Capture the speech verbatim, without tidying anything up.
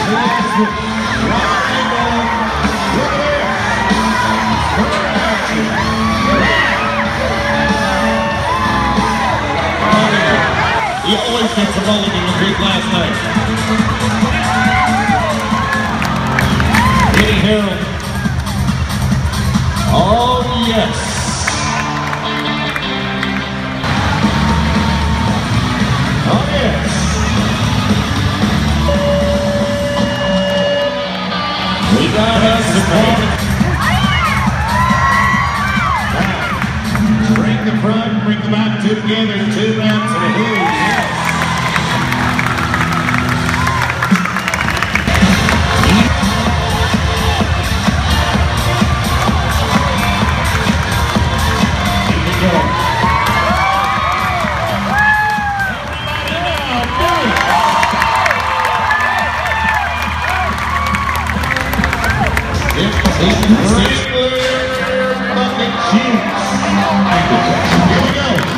He always gets a mulligan with big last night. Kenny Harold. Oh, yes. Oh, yes. We got us the front. Bring the front, bring the back two together, two laps and a huge. Stickler bucket juice. Here we go.